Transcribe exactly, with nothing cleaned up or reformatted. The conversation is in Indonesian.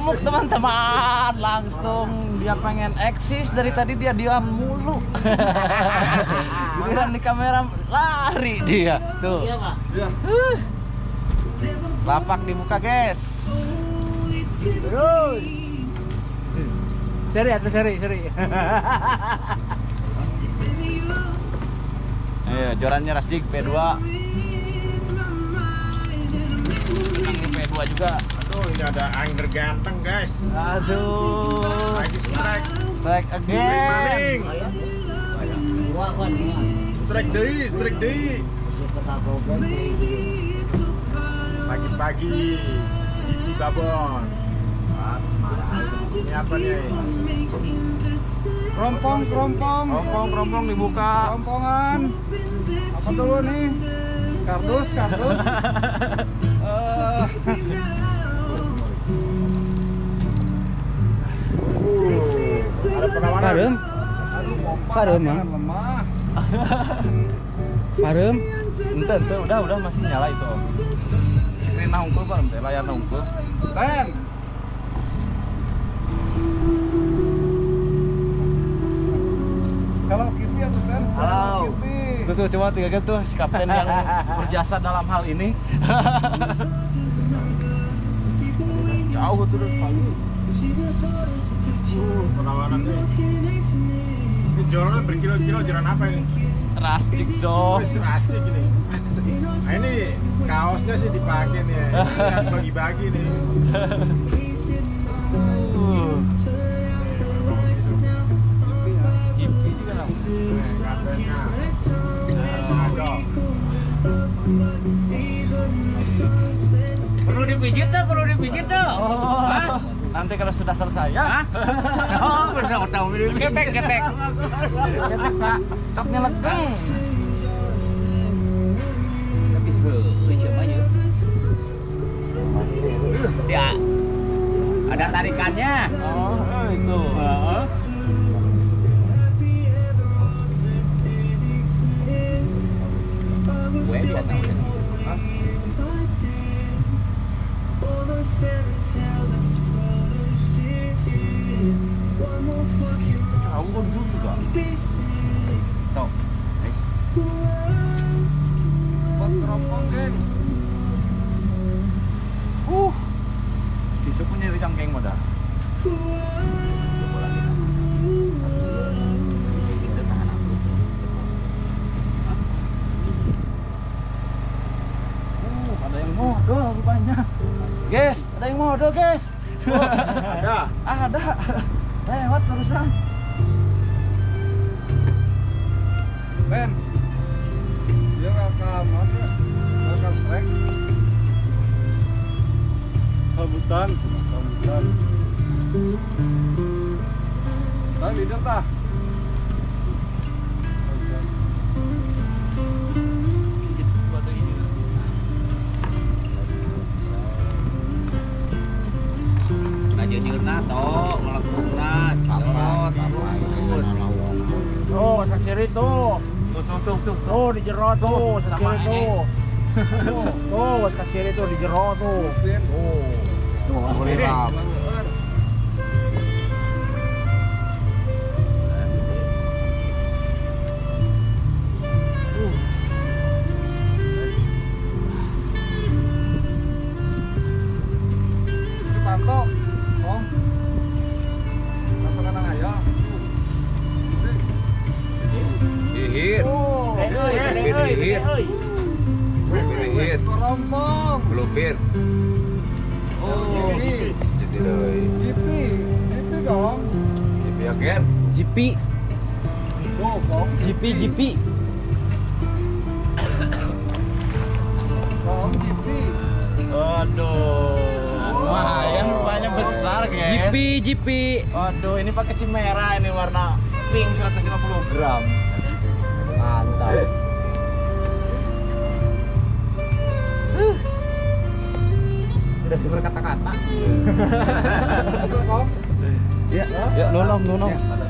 ngamuk teman-teman, langsung dia pengen eksis, dari tadi dia diam mulu. Giliran di kamera lari dia tuh. Iya Pak. Iya. Uh. Lapak dibuka guys. Terus. Seri atau seri seri. Ayo jorannya Rasjik P dua. P dua juga. Aduh, ini ada angger ganteng guys. Aduh. Lagi strike. Strike again. Wah, kan. Strike deui, strike deui. Pagi-pagi di babon. Ini apa nih? Kerompong, kerompong, Kerompong kerompong dibuka. kerompongan. Apa dulu nih? Kardus, kardus. Eh, Ada penawaran. Parem. aduh, pompa, Parem, jangan ah. lemah. Parem. Ente ente udah udah masih nyala itu. Ini nah unggul parem teh layar nah unggul. Ten. Kalau Kitty atau Ten? Halo. Kitty. Tuh tuh coba tiga tuh si kapten yang berjasa dalam hal ini. Jauh tuh dari pagi. Uh, penawaran nih. Ini joran berkilo-kilo joran apa ini? Rasjik dong. Wih, asik ini. Nah ini kaosnya sih dipakai nih. Ini kan bagi-bagi nih. Uh. Jipi juga lah. Katanya. Perlu dipijit tuh, perlu dipijit tuh. Oh, nanti kalau sudah selesai ya. Oh, bisa tahu ini. Ketek, ketek. Ketek, Pak. Coknya legeng. Tapi heuh, ieu mah ieu. Ya. Ada tarikannya. Oh, itu. Heeh. Gue biasa udah. Aku kan dulu juga. Tuh. Guys. Buat kerompong, Ken. Uh. Tisu punya di cangkeng modal. Uh, ada yang modal rupanya. Guys, ada yang modal, guys. Oh, ada. Ah, ada. Lewat terusan. Ten. Dia welcome, apa? Welcome strike. Sambutan, sambutan. Nah, leader tah. Ngajejeurna toh, ngelekungna, apa terus. Oh, sakiri tuh. Tuh, tuh, tuh, tuh, tuh, di jero tuh, sakiri tuh. Tuh, tuh, sakiri tuh di jero tuh. Tuh, tuh, boleh lah. Panto, Om. Panto kanang aya. Dihit, Oh, dihit, dihit, kerompong. belupir, Oh, Jipi, jadi doi, Jipi, Jipi dong. jadi akhir, Jipi, Tuh, Om. Jipi, Jipi. Om Jipi. Aduh, lumayan rupanya besar, guys. Jipi, jipi. Aduh, ini pakai cimera, ini warna pink seratus lima puluh gram. Mantap. Udah berkata-kata. Aduh, Om. Ya, ya, nolong, nolong.